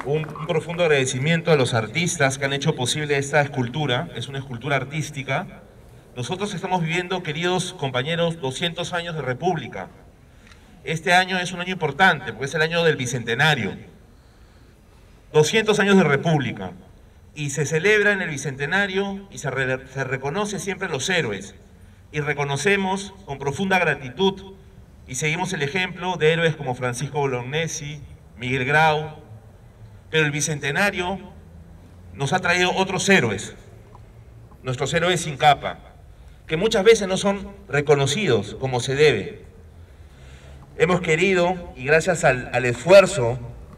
un profundo agradecimiento a los artistas que han hecho posible esta escultura. Es una escultura artística. Nosotros estamos viviendo, queridos compañeros, 200 años de República. Este año es un año importante, porque es el año del Bicentenario. 200 años de República. Y se celebra en el Bicentenario y se reconoce siempre los héroes. Y reconocemos con profunda gratitud y seguimos el ejemplo de héroes como Francisco Bolognesi, Miguel Grau. Pero el Bicentenario nos ha traído otros héroes, nuestros héroes sin capa, que muchas veces no son reconocidos como se debe. Hemos querido, y gracias al esfuerzo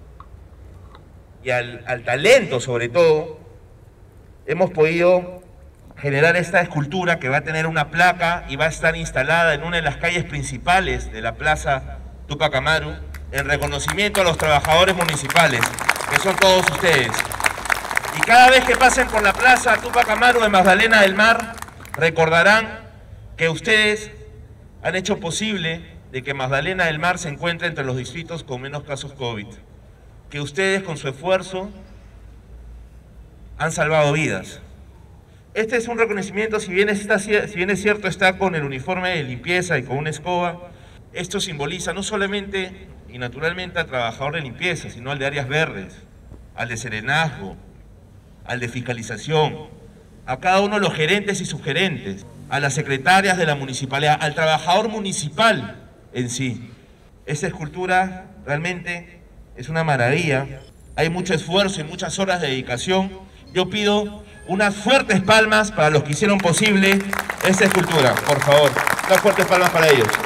y al talento sobre todo, hemos podido generar esta escultura que va a tener una placa y va a estar instalada en una de las calles principales de la Plaza Túpac Amaru, en reconocimiento a los trabajadores municipales, que son todos ustedes. Y cada vez que pasen por la Plaza Túpac Amaru de Magdalena del Mar, recordarán que ustedes han hecho posible de que Magdalena del Mar se encuentre entre los distritos con menos casos COVID. Que ustedes con su esfuerzo han salvado vidas. Este es un reconocimiento, si bien es cierto, está con el uniforme de limpieza y con una escoba. Esto simboliza no solamente y naturalmente al trabajador de limpieza, sino al de áreas verdes, al de serenazgo, al de fiscalización, a cada uno de los gerentes y subgerentes, a las secretarias de la municipalidad, al trabajador municipal en sí. Esta escultura realmente es una maravilla. Hay mucho esfuerzo y muchas horas de dedicación. Yo pido unas fuertes palmas para los que hicieron posible esta escultura, por favor. Unas fuertes palmas para ellos.